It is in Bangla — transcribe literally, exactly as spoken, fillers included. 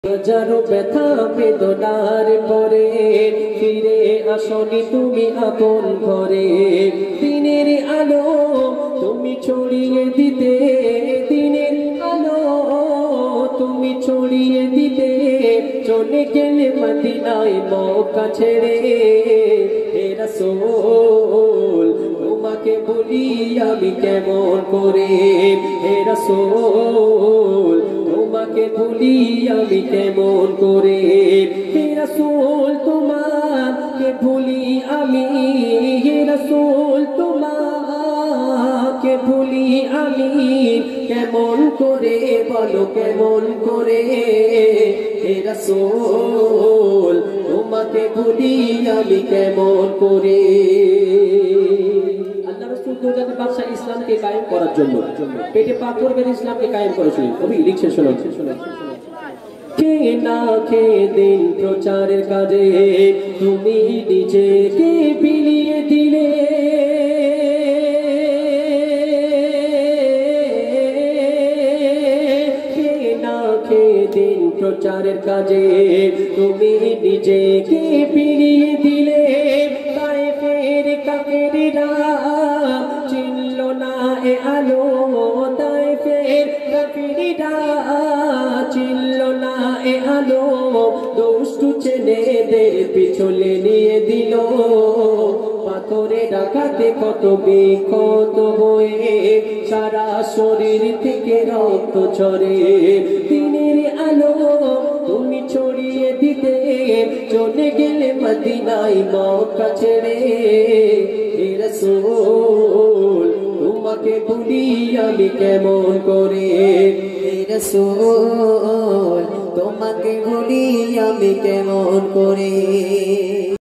হাজারো ব্যথা বেদনার পরে ফিরে আসনি তুমি আপন ঘরে। দিনের আলো তুমি ছড়িয়ে দিতে, দিনের আলো তুমি ছড়িয়ে দিতে, চলে গেলে মদিনায় মক্কা ছেড়ে। হে রাসূল তোমাকে বলি আমি কেমন করে, হে রাসূল তোমাকে ভুলি আমি কেমন করে, হে রাসূল তোমাকে ভুলি আমি, হে রাসূল তোমাকে ভুলি আমি কেমন করে, বলো কেমন করে, হে রাসূল তোমাকে ভুলি আমি কেমন করে। দুনিয়াতে বাদশা ইসলামকে কায়েম করার জন্য পেটে পাথর বেঁধে ইসলামকে কায়েম করেছিলেন। কবি লিখছে শোনো, কে না কে দিন প্রচারের কাজে তুমি নিজেকে বিলিয়ে দিলে, কে না কে দিন প্রচারের কাজে তুমি নিজেকে বিলিয়ে দিলে। তায়েফের কাফেররা চিনল না এ আলো, তায়েফের কাফেররা চিনল না এ আলো, দুষ্টু ছেলেদের পিছলে নিয়ে দিল। পাথরে ডাকাতে কত বিক্ষত হয়ে সারা শরীর থেকে রক্ত ঝরে। দিনের আলো তুমি ছড়িয়ে দিতে, চলে গেলে মদিনায় মক্কা ছেড়ে। হে রাসূল তোমাকে ভুলি আমি কেমন করে, হে রাসূল তোমাকে ভুলি আমি কেমন করে।